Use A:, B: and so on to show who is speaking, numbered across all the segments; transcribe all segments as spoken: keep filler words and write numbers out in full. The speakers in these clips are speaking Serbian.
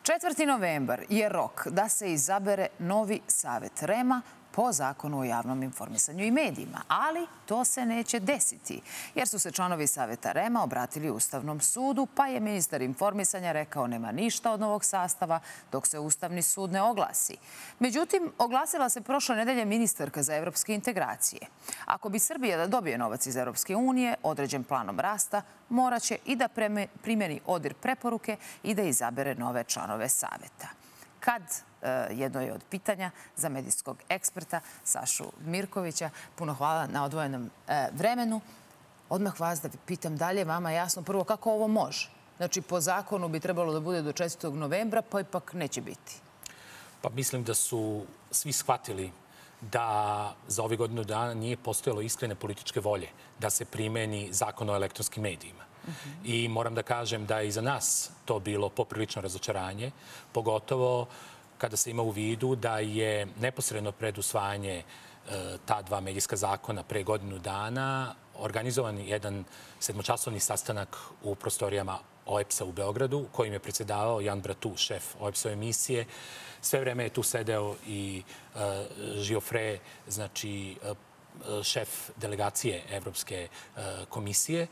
A: četvrti novembar je rok da se izabere novi savet REM-a po zakonu o javnom informisanju i medijima, ali to se neće desiti, jer su se članovi saveta REM-a obratili Ustavnom sudu, pa je ministar informisanja rekao nema ništa od novog sastava dok se Ustavni sud ne oglasi. Međutim, oglasila se prošle nedelje ministarka za evropske integracije. Ako bi Srbija da dobije novac iz Evropske unije, određen planom rasta, moraće i da primjeni ODIR preporuke i da izabere nove članove saveta. Kad, jedno je od pitanja za medijskog eksperta Sašu Mirkovića. Puno hvala na odvojenom vremenu. Odmah vas da pitam dalje, vama jasno prvo kako ovo može? Znači, po zakonu bi trebalo da bude do četvrtog novembra, pa ipak neće biti.
B: Pa mislim da su svi shvatili da za ove godinu dana nije postojalo iskrene političke volje da se primeni zakon o elektronskim medijima. I moram da kažem da je i za nas to bilo poprilično razočaranje, pogotovo kada se ima u vidu da je neposredno pred usvajanje ta dva medijska zakona pre godinu dana organizovan jedan sedmočasovni sastanak u prostorijama O E P S-a u Beogradu, kojim je predsjedavao Jan Bratu, šef O E P S-ove emisije. Sve vreme je tu sedeo i Žiofre, znači šef delegacije Evropske komisije,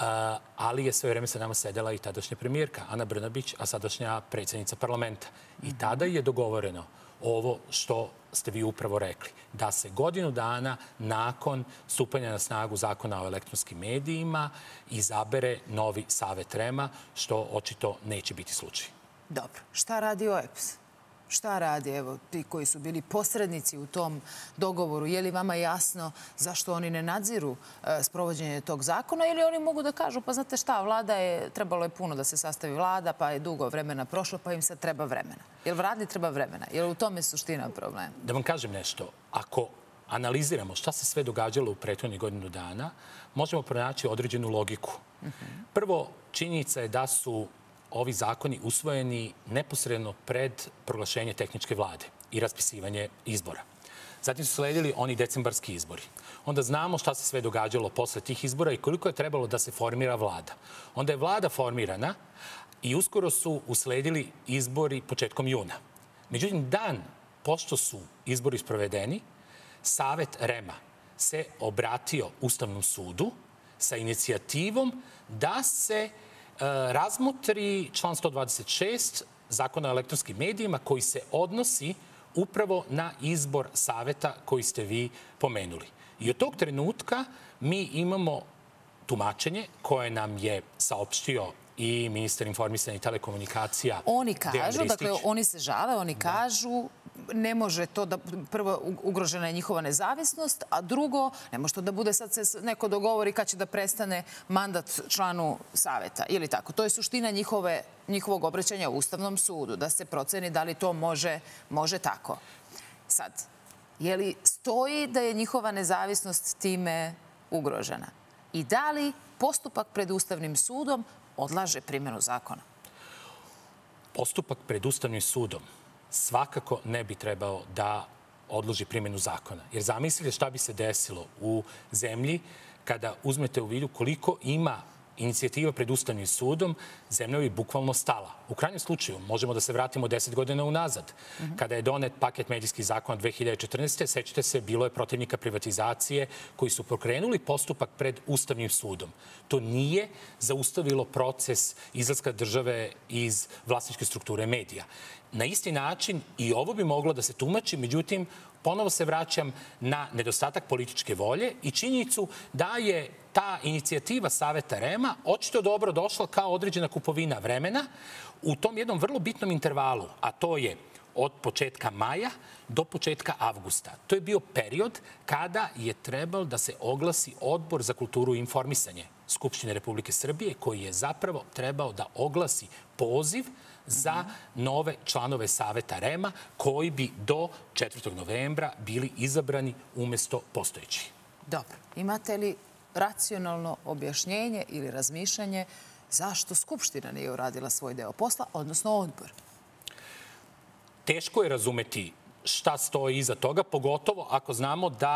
B: ali je sve vreme sa nama sedela i tadašnja premijerka Ana Brnabić, a sadašnja predsjednica parlamenta. I tada je dogovoreno ovo što ste vi upravo rekli, da se godinu dana nakon stupanja na snagu zakona o elektronskim medijima izabere novi savet REM-a, što očito neće biti slučaj.
A: Dobro. Šta radi O E P S? Šta radi, evo, ti koji su bili posrednici u tom dogovoru? Je li vama jasno zašto oni ne nadziru sprovođenje tog zakona ili oni mogu da kažu, pa znate šta, vlada je, trebalo je puno da se sastavi vlada, pa je dugo vremena prošlo, pa im sad treba vremena. Jel vladi treba vremena? Jel u tome suština problema?
B: Da vam kažem nešto. Ako analiziramo šta se sve događalo u prethodnih godinu dana, možemo pronaći određenu logiku. Prvo, činjenica je da su ovi zakoni usvojeni neposredno pred proglašenje tehničke vlade i raspisivanje izbora. Zatim su sledili oni decembarski izbori. Onda znamo šta se sve događalo posle tih izbora i koliko je trebalo da se formira vlada. Onda je vlada formirana i uskoro su usledili izbori početkom juna. Međutim, dan pošto su izbori sprovedeni, Savet REM-a se obratio Ustavnom sudu sa inicijativom da se razmotri član sto dvadeset šest zakona o elektronskim medijima koji se odnosi upravo na izbor saveta koji ste vi pomenuli. I od tog trenutka mi imamo tumačenje koje nam je saopštio i ministar informisanja i telekomunikacija
A: Oni kažu, dakle, oni se žale, oni kažu ne može to da, prvo, ugrožena je njihova nezavisnost, a drugo, ne može to da bude sad se neko dogovori kad će da prestane mandat članu saveta, ili tako. To je suština njihove, njihovog obraćanja u Ustavnom sudu, da se proceni da li to može, može tako. Sad, je li stoji da je njihova nezavisnost time ugrožena? I da li postupak pred Ustavnim sudom odlaže primjenu zakona?
B: Postupak pred Ustavnim sudom svakako ne bi trebao da odloži primjenu zakona. Jer zamislite šta bi se desilo u zemlji kada uzmete u vidu koliko ima inicijativa pred Ustavnim sudom, zemlja bi bukvalno stala. U krajnjem slučaju, možemo da se vratimo deset godina unazad. Kada je donet paket medijskih zakona dve hiljade četrnaeste. sećate se, bilo je protivnika privatizacije koji su pokrenuli postupak pred Ustavnim sudom. To nije zaustavilo proces izlaska države iz vlasničke strukture medija. Na isti način i ovo bi moglo da se tumači, međutim, ponovo se vraćam na nedostatak političke volje i činjenicu da je ta inicijativa Saveta REM-a očito dobro došla kao određena kupovina vremena u tom jednom vrlo bitnom intervalu, a to je od početka maja do početka avgusta. To je bio period kada je trebalo da se oglasi Odbor za kulturu i informisanje Skupštine Republike Srbije, koji je zapravo trebao da oglasi poziv za nove članove Saveta REM-a koji bi do četvrtog novembra bili izabrani umesto postojećih.
A: Dobro. Imate li racionalno objašnjenje ili razmišljanje zašto Skupština nije uradila svoj deo posla, odnosno odbor?
B: Teško je razumeti šta stoji iza toga, pogotovo ako znamo da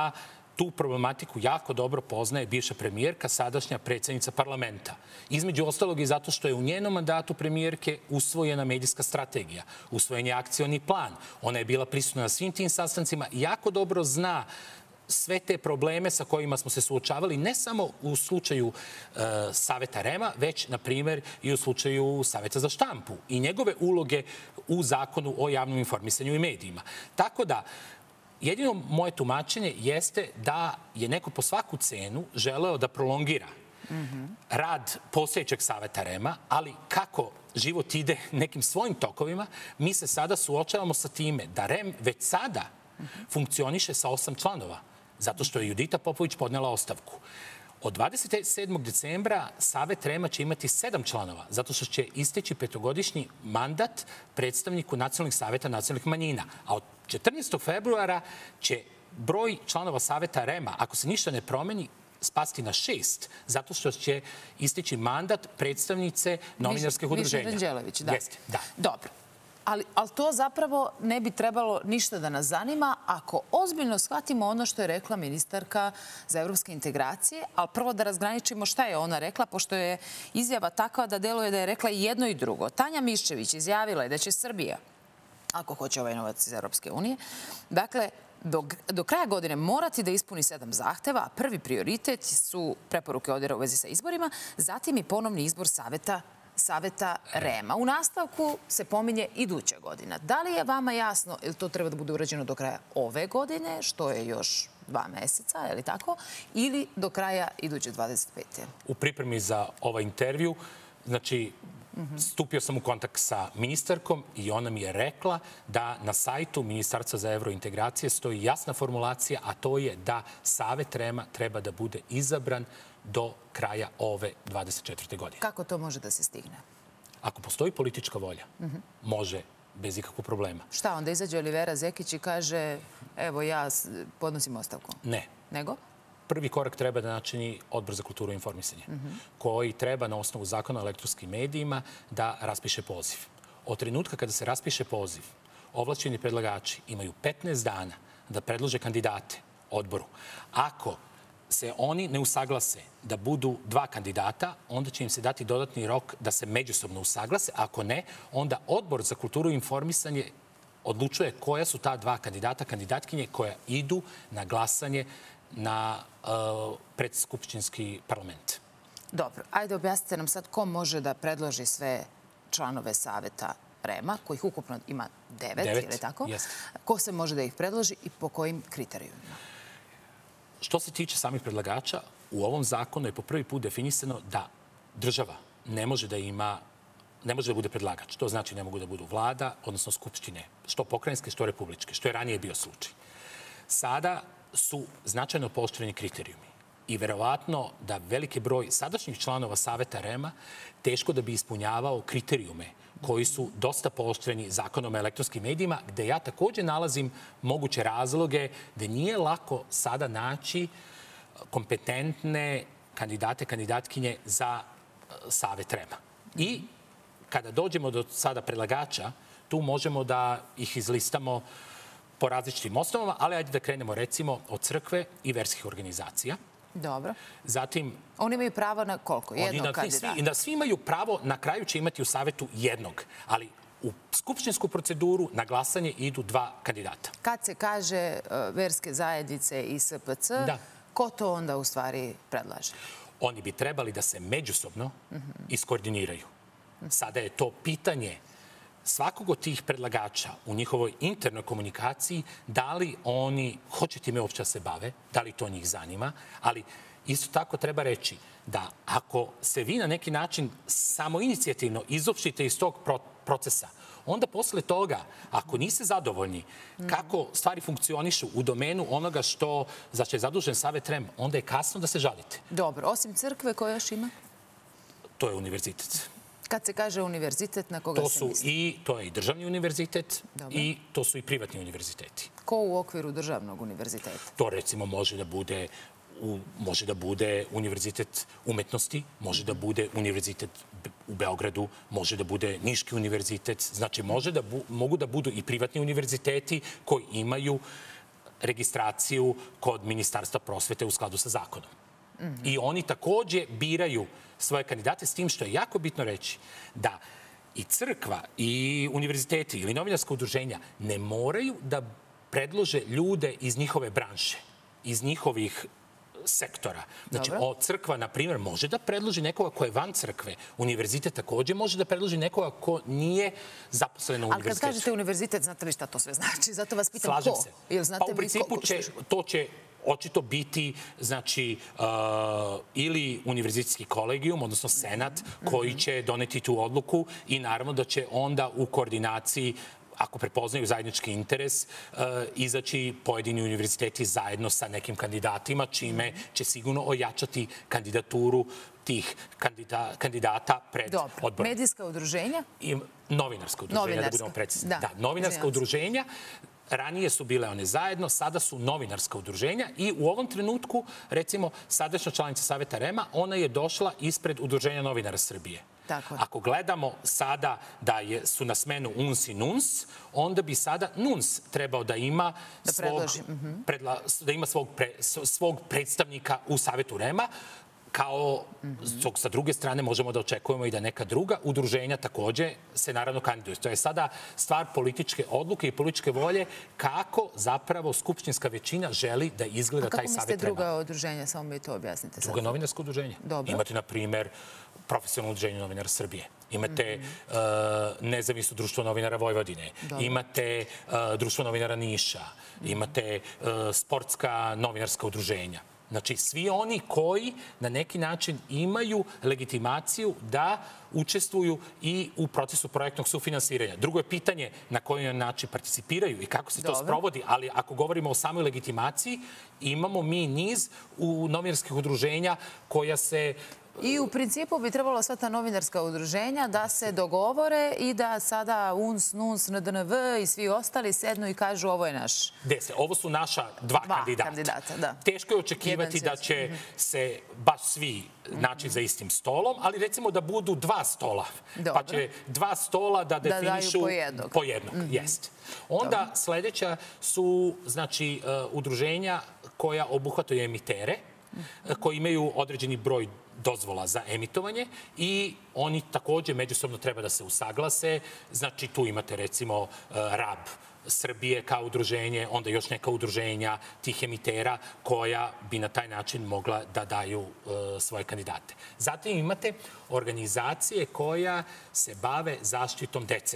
B: tu problematiku jako dobro poznaje bivša premijerka, sadašnja predsjednica parlamenta. Između ostalog i zato što je u njenom mandatu premijerke usvojena medijska strategija, usvojen je akcioni plan. Ona je bila prisutna na svim tim sastancima i jako dobro zna sve te probleme sa kojima smo se suočavali, ne samo u slučaju e, Saveta Rema, već, na primjer, i u slučaju Saveta za štampu i njegove uloge u zakonu o javnom informisanju i medijima. Tako da, jedino moje tumačenje jeste da je neko po svaku cenu želeo da prolongira mm-hmm. rad postojećeg Saveta Rema, ali kako život ide nekim svojim tokovima, mi se sada suočavamo sa time da Rem već sada mm-hmm. funkcioniše sa osam članova, zato što je Judita Popović podnela ostavku. Od dvadeset sedmog decembra Savet Rema će imati sedam članova, zato što će isteći petogodišnji mandat predstavniku nacionalnih saveta nacionalnih manjina. A od četrnaestog februara će broj članova Saveta Rema, ako se ništa ne promeni, spasti na šest, zato što će isteći mandat predstavnice novinarskih udruženja.
A: Višnje Ranđelović, da.
B: Jeste, da.
A: Dobro. Ali, ali to zapravo ne bi trebalo ništa da nas zanima ako ozbiljno shvatimo ono što je rekla ministarka za evropske integracije, ali prvo da razgraničimo šta je ona rekla, pošto je izjava takva da deluje da je rekla i jedno i drugo. Tanja Miščević izjavila je da će Srbija, ako hoće ovaj novac iz Evropske unije, dakle, do, do kraja godine morati da ispuni sedam zahteva, a prvi prioritet su preporuke odjera u vezi sa izborima, zatim i ponovni izbor Saveta Saveta Rema. U nastavku se pominje iduća godina. Da li je vama jasno, ili to treba da bude urađeno do kraja ove godine, što je još dva meseca, je li tako, ili do kraja iduće dvadeset pete.
B: U pripremi za ovaj intervju, znači, stupio sam u kontakt sa ministarkom i ona mi je rekla da na sajtu Ministarstva za evrointegracije stoji jasna formulacija, a to je da Savet Rema treba da bude izabran do kraja ove dvadeset četvrte godine.
A: Kako to može da se stigne?
B: Ako postoji politička volja, može bez ikakvog problema.
A: Šta, onda izađe Olivera Zekić i kaže, evo ja podnosim ostavku?
B: Ne.
A: Nego?
B: Prvi korak treba da načini Odbor za kulturu i informisanje, koji treba na osnovu zakona o elektronskim medijima da raspiše poziv. Od trenutka kada se raspiše poziv, ovlašćeni predlagači imaju petnaest dana da predlože kandidate odboru. Ako se oni ne usaglase da budu dva kandidata, onda će im se dati dodatni rok da se međusobno usaglase. Ako ne, onda Odbor za kulturu i informisanje odlučuje koja su ta dva kandidata, kandidatkinje koja idu na glasanje na uh, predskupštinski parlament.
A: Dobro, ajde objasnite nam sad ko može da predloži sve članove Saveta Rema, kojih ukupno ima devet,
B: devet
A: ili tako?
B: Jeste.
A: Ko se može da ih predloži i po kojim kriterijumima?
B: Što se tiče samih predlagača, u ovom zakonu je po prvi put definisano da država ne može da ima, ne može da bude predlagač. To znači ne mogu da budu vlada, odnosno skupštine, što pokrajinske, što republičke, što je ranije bio slučaj. Sada su značajno pooštreni kriterijumi i verovatno da veliki broj sadašnjih članova Saveta Rema teško da bi ispunjavao kriterijume koji su dosta pooštreni zakonom o elektronskim medijima, gde ja također nalazim moguće razloge da nije lako sada naći kompetentne kandidate, kandidatkinje za Savet Rema. I kada dođemo do sada predlagača, tu možemo da ih izlistamo po različitim osnovama, ali ajde da krenemo recimo od crkve i verskih organizacija.
A: Dobro.
B: Zatim...
A: Oni imaju pravo na koliko? Jednog kandidata?
B: I da svi imaju pravo, na kraju će imati u Savetu jednog, ali u skupštinsku proceduru na glasanje idu dva kandidata.
A: Kad se kaže verske zajednice i S P C, da. Ko to onda u stvari predlaže?
B: Oni bi trebali da se međusobno iskoordiniraju. Sada je to pitanje svakog od tih predlagača u njihovoj internoj komunikaciji, da li oni hoće time uopće da se bave, da li to njih zanima, ali isto tako treba reći da ako se vi na neki način samoinicijativno izopštite iz tog procesa, onda posle toga, ako niste zadovoljni kako stvari funkcionišu u domenu onoga što za što je zadužen Savet Rem, onda je kasno da se žalite.
A: Dobro, osim crkve, koja još ima?
B: To je univerzitet.
A: Kad se kaže univerzitet, na koga
B: to
A: se
B: su
A: misli?
B: I, to je i državni univerzitet. Dobre. I to su i privatni univerziteti.
A: Ko u okviru državnog univerziteta?
B: To recimo može da bude, u, može da bude univerzitet umetnosti, može da bude univerzitet u Beogradu, može da bude Niški univerzitet. Znači može da bu, mogu da budu i privatni univerziteti koji imaju registraciju kod Ministarstva prosvete u skladu sa zakonom. I oni takođe biraju svoje kandidate, s tim što je jako bitno reći da i crkva, i univerziteti ili novinarska udruženja ne moraju da predlože ljude iz njihove branše, iz njihovih sektora. Znači, o, crkva, na primjer, može da predloži nekoga ko je van crkve. Univerzitet takođe može da predloži nekoga ko nije zaposlen na univerzitetu.
A: Ali kad kažete univerzitet, znate li šta to sve znači? Zato vas pitam ko?
B: Slažem se. Pa u principu će, to će očito biti, znači, uh, ili univerzitetski kolegijum, odnosno senat, koji će doneti tu odluku i naravno da će onda u koordinaciji, ako prepoznaju zajednički interes, uh, izaći pojedini univerziteti zajedno sa nekim kandidatima, čime će sigurno ojačati kandidaturu tih kandida, kandidata pred
A: Dobro.
B: odborom.
A: Medijska udruženja?
B: I novinarska udruženja,
A: novinarska.
B: da budemo precizni.
A: Da,
B: da novinarska udruženja. Ranije su bile one zajedno, sada su novinarska udruženja i u ovom trenutku, recimo, sadašnja članica Saveta REM-a, ona je došla ispred Udruženja novinara Srbije.
A: Tako je.
B: Ako gledamo sada da je, su na smenu U N S i N U N S, onda bi sada N U N S trebao da ima,
A: da
B: svog,
A: mm-hmm.
B: predla, da ima svog, pre, svog predstavnika u Savetu REM-a, kao mm-hmm. sa druge strane možemo da očekujemo i da neka druga udruženja takođe se naravno kandiduju. To je sada stvar političke odluke i političke volje kako zapravo skupštinska većina želi da izgleda taj Savet REM-a. A kako mislite druga
A: udruženja? Samo mi to objasnite.
B: Druga novinarska udruženja.
A: Dobro.
B: Imate, na primer, Profesionalno udruženje novinara Srbije. Imate mm-hmm. uh, Nezavisno društvo novinara Vojvodine. Dobro. Imate uh, Društvo novinara Niša. Mm-hmm. Imate uh, Sportska novinarska udruženja. Znači, svi oni koji na neki način imaju legitimaciju da učestvuju i u procesu projektnog sufinansiranja. Drugo je pitanje na koji način participiraju i kako se to Dobre. sprovodi, ali ako govorimo o samoj legitimaciji, imamo mi niz u novinarskih udruženja koja se...
A: I u principu bi trebalo sva ta novinarska udruženja da se dogovore i da sada U N S, N U N S, N D N V i svi ostali sednu i kažu ovo je naš...
B: Dese, ovo su naša dva, dva kandidata. kandidata da. Teško je očekivati da će se baš svi naći za istim stolom, ali recimo da budu dva stola. Dobro. Pa će dva stola da definišu...
A: Da daju po jednog.
B: Po jednog, mm-hmm. jest. Onda Dobro. sledeća su, znači, uh, udruženja koja obuhvataju emitere, mm-hmm. koji imaju određeni broj dozvola za emitovanje i oni takođe međusobno treba da se usaglase. Znači, tu imate recimo R A B Srbije kao udruženje, onda još neka udruženja tih emitera koja bi na taj način mogla da daju uh, svoje kandidate. Zatim imate organizacije koja se bave zaštitom dece.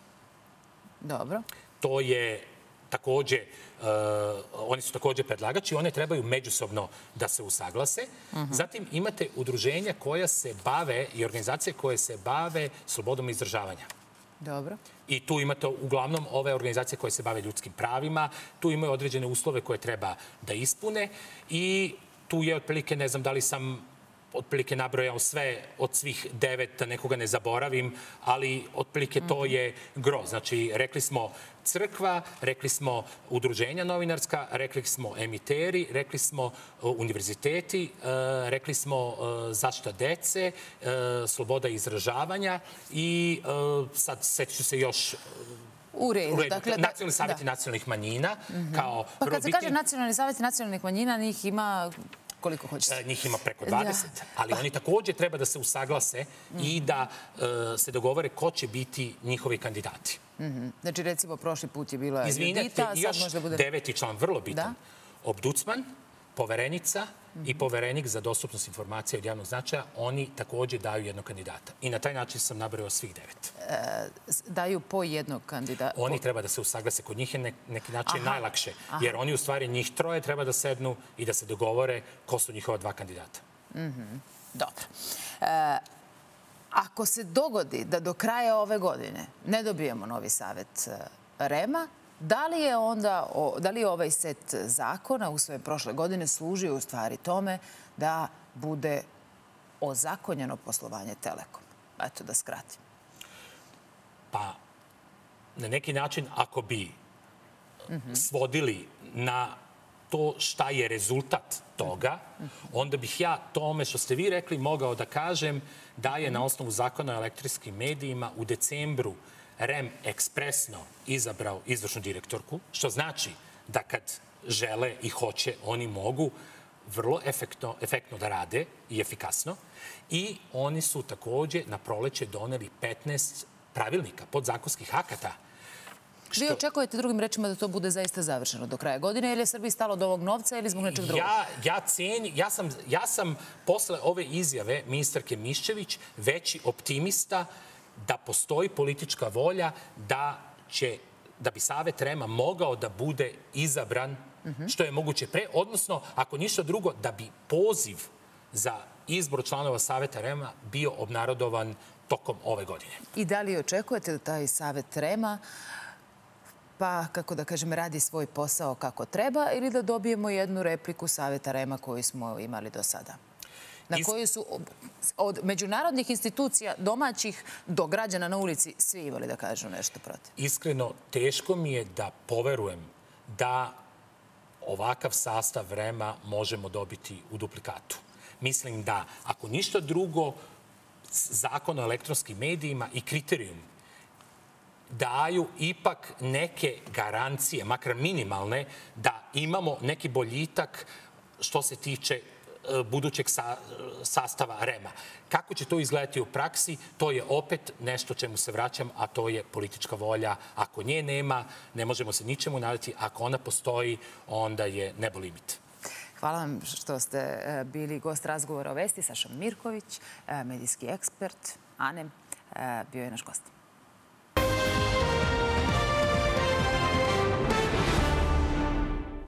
A: Dobro.
B: To je takođe, uh, oni su takođe predlagači, one trebaju međusobno da se usaglase. Uh-huh. Zatim imate udruženja koja se bave i organizacije koje se bave slobodom izražavanja.
A: Dobro.
B: I tu imate uglavnom ove organizacije koje se bave ljudskim pravima, tu imaju određene uslove koje treba da ispune i tu je otprilike, ne znam da li sam otprilike nabrojao sve od svih devet, da nekoga ne zaboravim, ali otprilike to je gro. Znači, rekli smo crkva, rekli smo udruženja novinarska, rekli smo emiteri, rekli smo univerziteti, rekli smo zaštita dece, sloboda izražavanja i sad seću se još...
A: U redu. Dakle,
B: nacionalni savjeti da. nacionalnih manjina. Mm-hmm. kao
A: pa kad se kaže nacionalni savjeti nacionalnih manjina, njih ima... koliko hoćete?
B: Njih ima preko dvadeset, da. ali pa. oni takođe treba da se usaglase mm. i da uh, se dogovore ko će biti njihovi kandidati.
A: Mm-hmm. Znači, recimo, prošli put je bila
B: Izvinete,
A: Judita,
B: i još
A: možda bude...
B: deveti član, vrlo bitan. Da? Obducman, poverenica mm-hmm. i poverenik za dostupnost informacija od javnog značaja, oni takođe daju jednog kandidata. I na taj način sam nabrojao svih devet.
A: E, daju po jednog kandidata?
B: Oni treba da se usaglase. Kod njih je ne, neki način aha, najlakše. Aha. Jer oni u stvari njih troje treba da sednu i da se dogovore ko su njihova dva kandidata.
A: Mm-hmm. Dobro. E, ako se dogodi da do kraja ove godine ne dobijemo novi savet REM-a, da li je onda, da li je ovaj set zakona usvojen prošle godine služio u stvari tome da bude ozakonjeno poslovanje Telekom? Eto, da skratim.
B: Pa, na neki način, ako bi mm-hmm. svodili na to šta je rezultat toga, mm-hmm. onda bih ja tome što ste vi rekli mogao da kažem da je na osnovu zakona o elektrijskim medijima u decembru REM ekspresno izabrao izvršnu direktorku, što znači da kad žele i hoće, oni mogu vrlo efektno, efektno da rade i efikasno. I oni su takođe na proleće doneli petnaest pravilnika, podzakonskih akata.
A: Vi očekujete drugim rečima da to bude zaista završeno do kraja godine ili je Srbiji stalo do ovog novca ili zbog nečeg drugog?
B: Ja, ja, cenj, ja, sam, ja sam posle ove izjave ministarke Miščević veći optimista da postoji politička volja da će da bi Savet REM-a mogao da bude izabran što je moguće pre, odnosno, ako ništa drugo, da bi poziv za izbor članova Saveta REM-a bio obnarodovan tokom ove godine.
A: I da li očekujete da taj Savet REM-a pa, kako da kažem, radi svoj posao kako treba ili da dobijemo jednu repliku Saveta REM-a koju smo imali do sada? Na koju su od međunarodnih institucija, domaćih do građana na ulici, svi imali da kažu nešto protiv.
B: Iskreno, teško mi je da poverujem da ovakav sastav REM-a možemo dobiti u duplikatu. Mislim da, ako ništa drugo, Zakon o elektronskim medijima i kriterijum daju ipak neke garancije, makar minimalne, da imamo neki boljitak što se tiče budućeg sastava REM-a. Kako će to izgledati u praksi, to je opet nešto čemu se vraćam, a to je politička volja. Ako nje nema, ne možemo se ničemu nadati. Ako ona postoji, onda je nebo limit.
A: Hvala vam što ste bili gost razgovora o vesti. Saša Mirković, medijski ekspert. Ane, bio je naš gost.